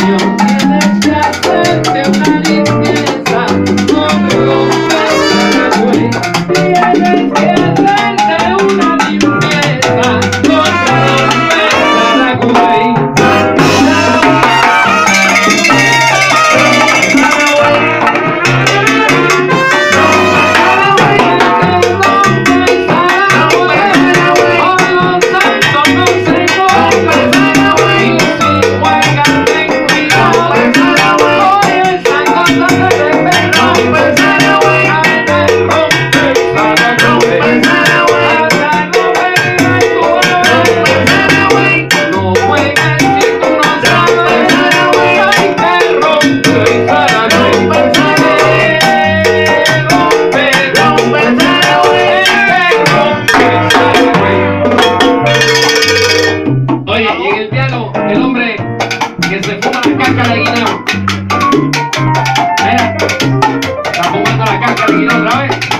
El hombre que se fuma la cáscara de guineo. Está fumando la cáscara de guineo otra vez.